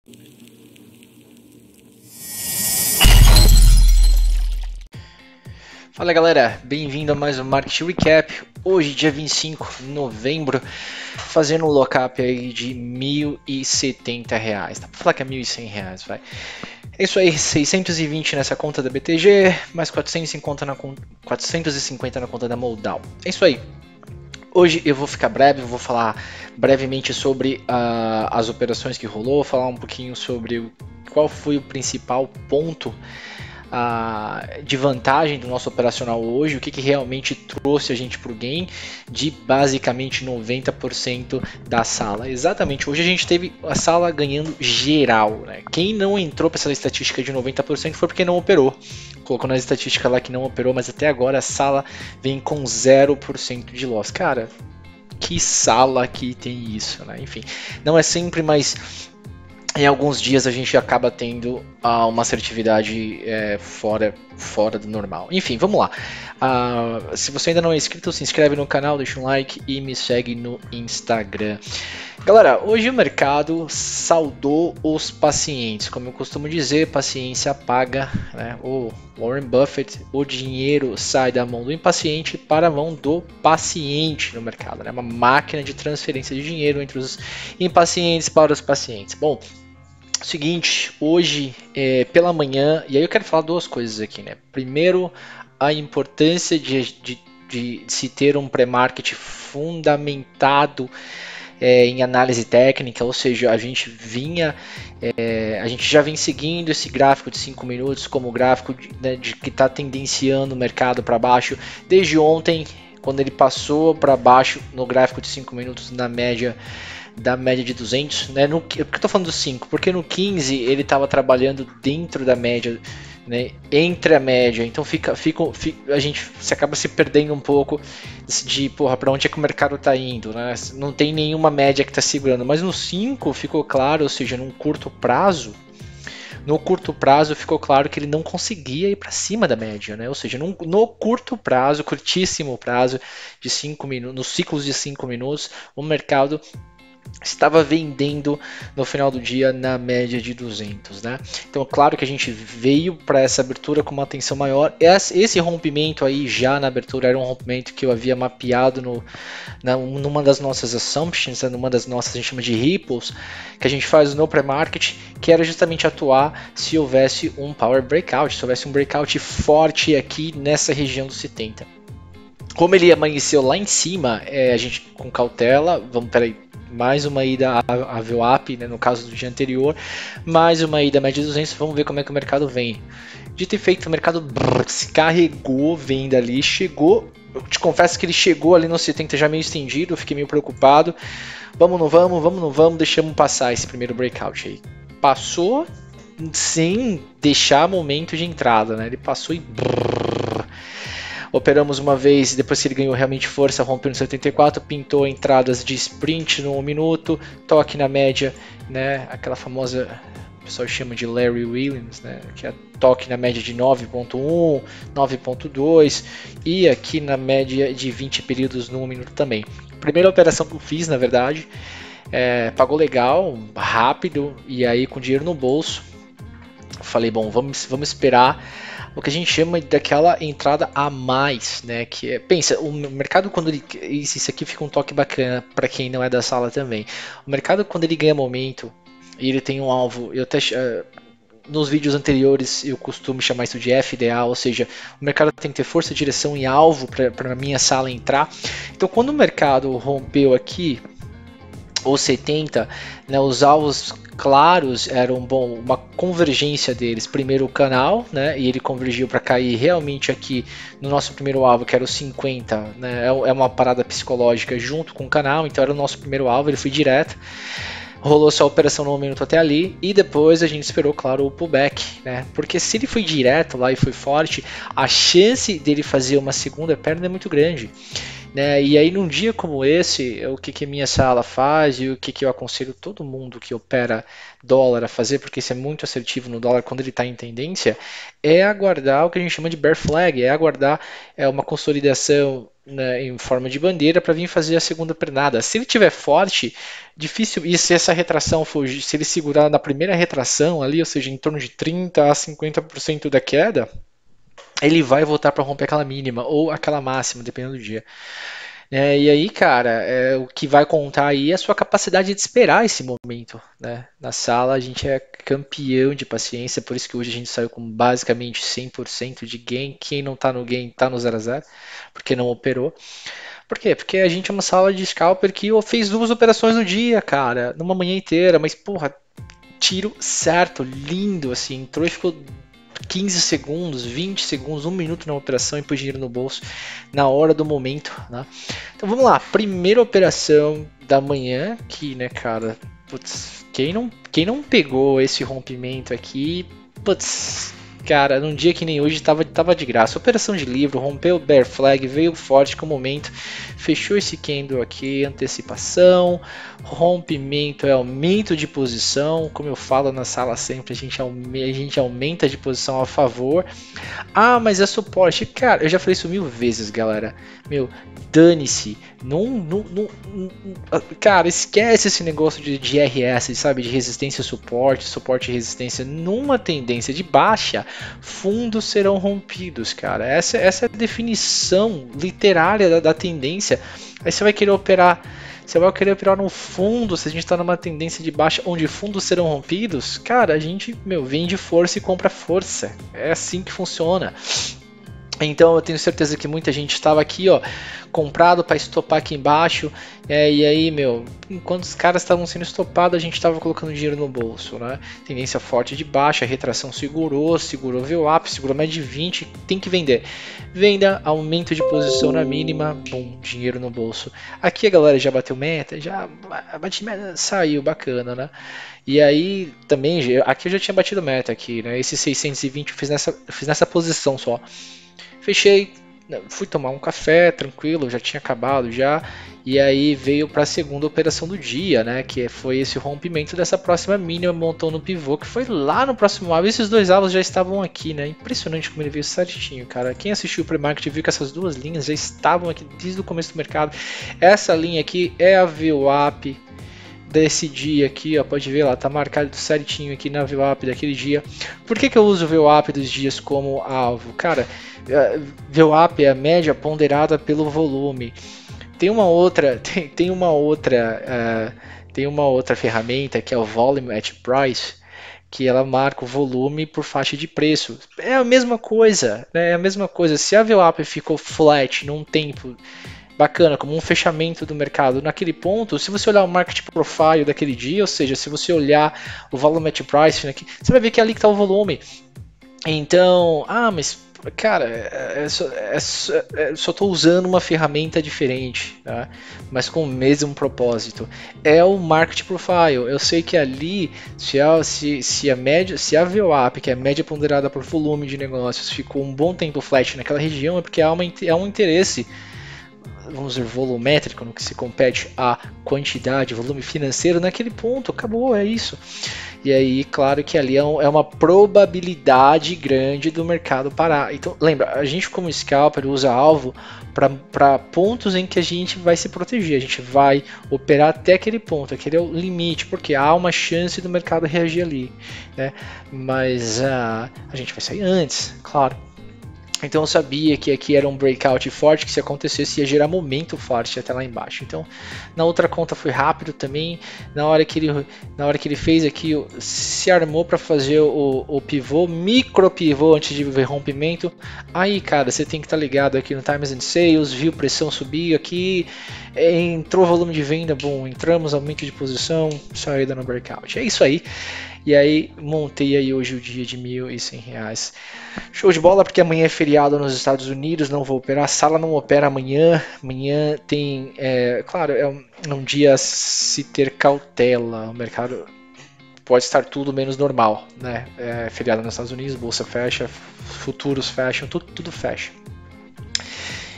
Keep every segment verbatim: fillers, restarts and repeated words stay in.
Fala galera, bem-vindo a mais um Market Recap. Hoje, dia vinte e cinco de novembro, fazendo um lockup aí de mil e setenta reais. Dá pra falar que é mil e cem reais, vai. É isso aí, seiscentos e vinte nessa conta da B T G, mais quatrocentos e cinquenta na, quatrocentos e cinquenta na conta da Moldau. É isso aí. Hoje eu vou ficar breve, vou falar brevemente sobre uh, as operações que rolou, falar um pouquinho sobre o, qual foi o principal ponto Uh, de vantagem do nosso operacional hoje, o que, que realmente trouxe a gente para o game de basicamente noventa por cento da sala. Exatamente, hoje a gente teve a sala ganhando geral, né? Quem não entrou para essa estatística de noventa por cento foi porque não operou. Colocou na estatística lá que não operou, mas até agora a sala vem com zero por cento de loss. Cara, que sala que tem isso, né? Enfim, não é sempre, mas em alguns dias a gente acaba tendo uh, uma assertividade é, fora, fora do normal. Enfim, vamos lá. Uh, se você ainda não é inscrito, se inscreve no canal, deixa um like e me segue no Instagram. Galera, hoje o mercado saudou os pacientes. Como eu costumo dizer, paciência paga, né? O Warren Buffett, o dinheiro sai da mão do impaciente para a mão do paciente no mercado. É né? Uma máquina de transferência de dinheiro entre os impacientes para os pacientes. Bom, seguinte, hoje é, pela manhã, e aí eu quero falar duas coisas aqui, né? Primeiro, a importância de, de, de se ter um pré-market fundamentado é, em análise técnica, ou seja, a gente vinha, é, a gente já vem seguindo esse gráfico de cinco minutos como gráfico de, né, de que está tendenciando o mercado para baixo desde ontem, quando ele passou para baixo no gráfico de cinco minutos na média da média de duzentos, né? No, por que eu tô falando do cinco? Porque no quinze ele estava trabalhando dentro da média, né? Entre a média, então fica, fica, fica, a gente se acaba se perdendo um pouco de, porra, para onde é que o mercado está indo, né? Não tem nenhuma média que está segurando, mas no cinco ficou claro, ou seja, num curto prazo, no curto prazo ficou claro que ele não conseguia ir para cima da média, né? Ou seja, no, no curto prazo, curtíssimo prazo de cinco minutos, nos ciclos de cinco minutos, o mercado estava vendendo no final do dia na média de duzentos, né? Então, claro que a gente veio para essa abertura com uma atenção maior. Esse rompimento aí já na abertura era um rompimento que eu havia mapeado no, na, numa das nossas assumptions, numa das nossas, a gente chama de ripples, que a gente faz no pré-market, que era justamente atuar se houvesse um power breakout, se houvesse um breakout forte aqui nessa região dos setenta. Como ele amanheceu lá em cima, é, a gente com cautela, vamos, peraí, mais uma ida a V W A P, né, no caso do dia anterior, mais uma ida a média de duzentos, vamos ver como é que o mercado vem. Dito e feito, o mercado brrr, se carregou, vendo ali, chegou, eu te confesso que ele chegou ali no setenta já meio estendido, eu fiquei meio preocupado, vamos, não vamos, vamos, não vamos, deixamos passar esse primeiro breakout aí. Passou sem deixar momento de entrada, né, ele passou e brrr, operamos uma vez, depois que ele ganhou realmente força, rompeu no setenta e quatro, pintou entradas de sprint no um minuto, toque na média, né, aquela famosa, o pessoal chama de Larry Williams, né, que é toque na média de nove ponto um, nove ponto dois e aqui na média de vinte períodos no um minuto também. Primeira operação que eu fiz, na verdade, é, pagou legal, rápido e aí com dinheiro no bolso, falei, bom, vamos, vamos esperar o que a gente chama daquela entrada a mais, né? Que é, pensa, o mercado quando ele, isso aqui fica um toque bacana para quem não é da sala também. O mercado quando ele ganha momento e ele tem um alvo, eu até uh, nos vídeos anteriores eu costumo chamar isso de F D A, ou seja, o mercado tem que ter força, direção e alvo para a minha sala entrar. Então quando o mercado rompeu aqui os setenta, né, os alvos claros eram bom, uma convergência deles, primeiro o canal, né, e ele convergiu para cair realmente aqui no nosso primeiro alvo, que era o cinquenta, né, é uma parada psicológica junto com o canal, então era o nosso primeiro alvo, ele foi direto, rolou só a operação no minuto até ali, e depois a gente esperou, claro, o pullback, né, porque se ele foi direto lá e foi forte, a chance dele fazer uma segunda perna é muito grande. né? E aí num dia como esse, o que que minha sala faz e o que que eu aconselho todo mundo que opera dólar a fazer, porque isso é muito assertivo no dólar quando ele está em tendência, é aguardar o que a gente chama de bear flag, é aguardar é, uma consolidação, né, em forma de bandeira para vir fazer a segunda pernada. Se ele tiver forte, difícil, e se essa retração for, se ele segurar na primeira retração ali, ou seja, em torno de trinta a cinquenta por cento da queda, ele vai voltar para romper aquela mínima ou aquela máxima, dependendo do dia. É, e aí, cara, é, o que vai contar aí é a sua capacidade de esperar esse momento, né? Na sala a gente é campeão de paciência, por isso que hoje a gente saiu com basicamente cem por cento de gain. Quem não tá no gain tá no zero a zero, porque não operou. Por quê? Porque a gente é uma sala de scalper que fez duas operações no dia, cara, numa manhã inteira, mas porra, tiro certo, lindo, assim, entrou e ficou quinze segundos, vinte segundos, um minuto na operação e pôs dinheiro no bolso na hora do momento, né? Então vamos lá, primeira operação da manhã, que, né, cara, putz, quem não, quem não pegou esse rompimento aqui, putz, cara, num dia que nem hoje tava, tava de graça. Operação de livro, rompeu o bear flag, veio forte com o momento, fechou esse candle aqui, antecipação, rompimento é aumento de posição, como eu falo na sala sempre, a gente, aume, a gente aumenta de posição a favor. Ah, mas é suporte. Cara, eu já falei isso mil vezes, galera. Meu, dane-se. Não, não, não, não, cara, esquece esse negócio de, de R S, sabe? De resistência e suporte, suporte e resistência. Numa tendência de baixa, fundos serão rompidos, cara. Essa, essa é a definição literária da, da tendência. Aí você vai querer operar. Você vai querer operar no fundo, se a gente está numa tendência de baixa onde fundos serão rompidos, cara, a gente, meu, vende força e compra força. É assim que funciona. Então eu tenho certeza que muita gente estava aqui, ó, comprado para estopar aqui embaixo, é, e aí, meu, enquanto os caras estavam sendo estopados, a gente estava colocando dinheiro no bolso, né? Tendência forte de baixa, retração segurou, segurou V WAP, segurou mais de vinte, tem que vender. Venda, aumento de posição na mínima, bom, dinheiro no bolso. Aqui a galera já bateu meta, já bate meta, saiu, bacana, né? E aí também, aqui eu já tinha batido meta aqui, né? Esse seiscentos e vinte eu fiz nessa, fiz nessa posição só. Fechei, fui tomar um café, tranquilo, já tinha acabado já, e aí veio para a segunda operação do dia, né, que foi esse rompimento dessa próxima mínima, montou no pivô, que foi lá no próximo alvo. Esses dois alvos já estavam aqui, né, impressionante como ele veio certinho, cara. Quem assistiu o pre-market viu que essas duas linhas já estavam aqui desde o começo do mercado. Essa linha aqui é a V WAP desse dia aqui, ó, pode ver lá, tá marcado certinho aqui na V WAP daquele dia. Por que que eu uso o V WAP dos dias como alvo? Cara, V WAP é a média ponderada pelo volume. Tem uma outra, tem, tem uma outra, uh, tem uma outra ferramenta que é o Volume at Price, que ela marca o volume por faixa de preço. É a mesma coisa, né? É a mesma coisa. Se a V WAP ficou flat num tempo bacana, como um fechamento do mercado naquele ponto, se você olhar o market profile daquele dia, ou seja, se você olhar o volume at price, né, você vai ver que é ali que está o volume. Então, ah, mas cara, é só, é só, é, só tô usando uma ferramenta diferente, tá? Mas com o mesmo propósito. É o market profile. Eu sei que ali, se a, se, se a média, se a V WAP, que é a média ponderada por volume de negócios, ficou um bom tempo flat naquela região, é porque há, uma, há um interesse, vamos dizer, volumétrico, no que se compete a quantidade, volume financeiro naquele ponto, acabou, é isso. E aí, claro que ali é, um, é uma probabilidade grande do mercado parar. Então, lembra, a gente como scalper usa alvo para pontos em que a gente vai se proteger, a gente vai operar até aquele ponto, aquele é o limite, porque há uma chance do mercado reagir ali, né? Mas uh, a gente vai sair antes, claro. Então eu sabia que aqui era um breakout forte, que se acontecesse ia gerar momento forte até lá embaixo. Então na outra conta foi rápido também. Na hora que ele, na hora que ele fez aqui, se armou para fazer o, o pivô, micro pivô antes de ver rompimento. Aí, cara, você tem que estar tá ligado aqui no Times and Sales, viu pressão subir aqui, entrou volume de venda, bom, entramos, aumento de posição, saída no breakout. É isso aí. E aí montei aí hoje o dia de mil e cem reais. Show de bola, porque amanhã é feriado nos Estados Unidos, não vou operar, a sala não opera amanhã. Amanhã tem, é, claro, é um, é um dia a se ter cautela, o mercado pode estar tudo menos normal, né? É feriado nos Estados Unidos, bolsa fecha, futuros fecham, tudo, tudo fecha.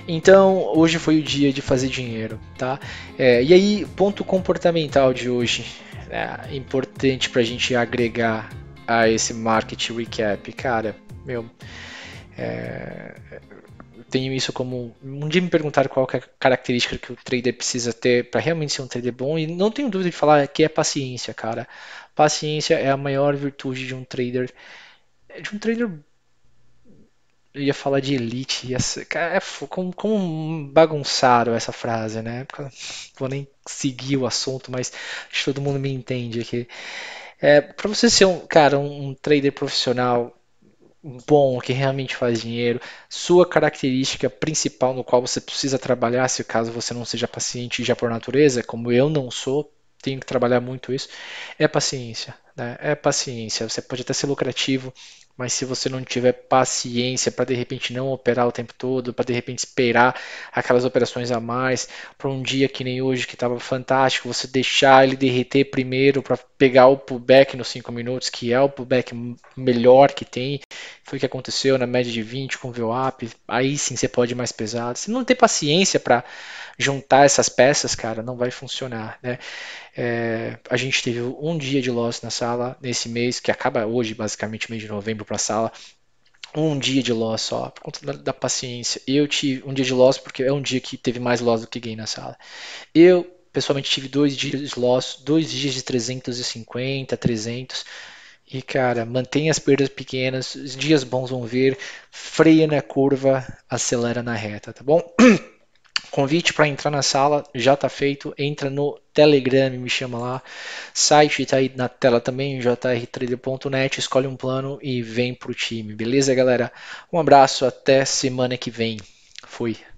Então, hoje foi o dia de fazer dinheiro, tá? É, e aí, ponto comportamental de hoje, né, importante para a gente agregar a esse market recap, cara, meu, é, eu tenho isso como. Um dia me perguntaram qual que é a característica que o trader precisa ter para realmente ser um trader bom, e não tenho dúvida de falar que é paciência, cara. Paciência é a maior virtude de um trader, de um trader. Eu ia falar de elite, ia ser, cara, é, fo- como, como bagunçaram essa frase, né? Vou nem seguir o assunto, mas acho que todo mundo me entende aqui. É, para você ser um cara, um, um trader profissional bom, que realmente faz dinheiro, sua característica principal no qual você precisa trabalhar, se caso você não seja paciente já por natureza, como eu não sou, tenho que trabalhar muito isso, é paciência, né? É paciência. Você pode até ser lucrativo, mas se você não tiver paciência para de repente não operar o tempo todo, para de repente esperar aquelas operações a mais, para um dia que nem hoje que estava fantástico, você deixar ele derreter primeiro para pegar o pullback nos cinco minutos, que é o pullback melhor que tem, foi o que aconteceu na média de vinte com o V W A P, aí sim você pode ir mais pesado. Se não ter paciência para juntar essas peças, cara, não vai funcionar, né? É, a gente teve um dia de loss na sala nesse mês, que acaba hoje, basicamente, mês de novembro para a sala. Um dia de loss só, por conta da, da paciência. Eu tive um dia de loss porque é um dia que teve mais loss do que gain na sala. Eu, pessoalmente, tive dois dias de loss, dois dias de trezentos e cinquenta, trezentos. E, cara, mantenha as perdas pequenas, os dias bons vão vir, freia na curva, acelera na reta, tá bom? Convite para entrar na sala já está feito. Entra no Telegram, me chama lá. Site está aí na tela também, j r trader ponto net. Escolhe um plano e vem pro time, beleza, galera? Um abraço, até semana que vem. Fui.